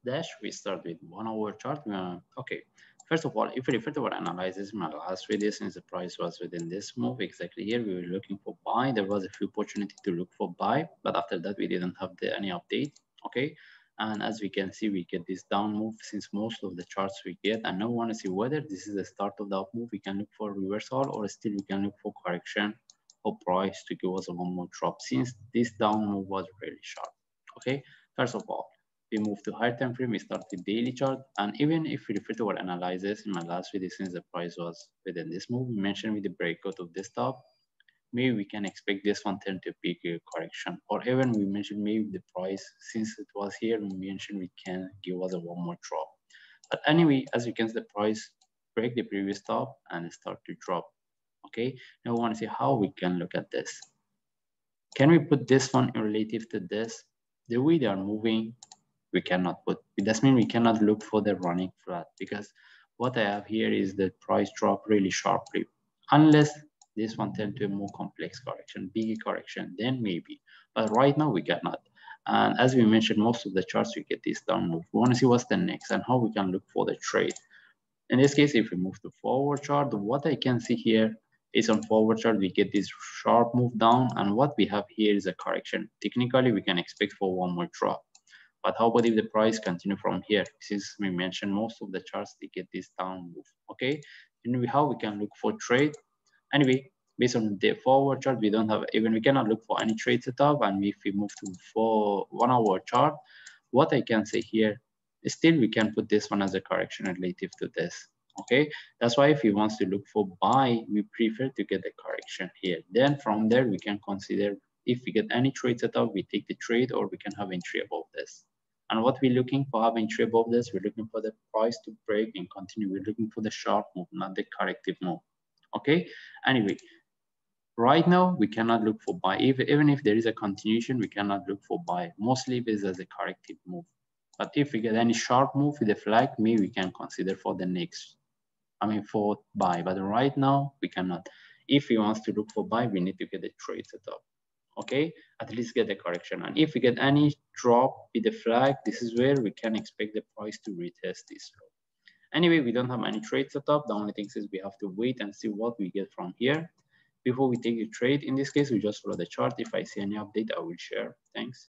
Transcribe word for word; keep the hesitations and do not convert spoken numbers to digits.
dash, we start with one hour chart. Uh, okay, first of all, if we refer to our analysis, my last video, since the price was within this move, exactly here, we were looking for buy. There was a few opportunity to look for buy, but after that, we didn't have the, any update. Okay, and as we can see, we get this down move since most of the charts we get. And now we want to see whether this is the start of the up move. We can look for reversal, or still we can look for correction or price to give us a one more drop since this down move was really sharp. Okay, first of all, we move to higher time frame, we start with daily chart. And even if we refer to our analysis in my last video, since the price was within this move, we mentioned with the breakout of this top, maybe we can expect this one turn to big correction. Or even we mentioned maybe the price, since it was here, we mentioned we can give us a one more drop. But anyway, as you can see, the price break the previous top and start to drop. Okay, now we want to see how we can look at this. Can we put this one in relative to this? The way they are moving, we cannot put. It does mean we cannot look for the running flat, because what I have here is the price drop really sharply. Unless this one turn to a more complex correction, bigger correction, then maybe. But right now we cannot. And as we mentioned, most of the charts we get this down move. We want to see what's the next and how we can look for the trade. In this case, if we move to forward chart, what I can see here is on forward chart, we get this sharp move down, and what we have here is a correction. Technically, we can expect for one more drop. But how about if the price continue from here? Since we mentioned most of the charts, they get this down move, okay? And how we can look for trade? Anyway, based on the forward chart, we don't have, even we cannot look for any trade setup. And if we move to four one hour chart, what I can say here, still we can put this one as a correction relative to this. Okay, that's why if he wants to look for buy, we prefer to get the correction here. Then from there we can consider if we get any trade setup, we take the trade, or we can have entry above this. And what we're looking for having entry above this, we're looking for the price to break and continue. We're looking for the sharp move, not the corrective move. Okay, anyway, right now we cannot look for buy. If, even if there is a continuation, we cannot look for buy. Mostly this as a corrective move. But if we get any sharp move with a flag, maybe we can consider for the next, I mean for buy. But right now we cannot. If we want to look for buy, we need to get a trade setup. Okay, at least get a correction. And if we get any drop with the flag, this is where we can expect the price to retest this low. Anyway, we don't have any trade setup. The only thing is we have to wait and see what we get from here before we take a trade. In this case, we just follow the chart. If I see any update, I will share. Thanks.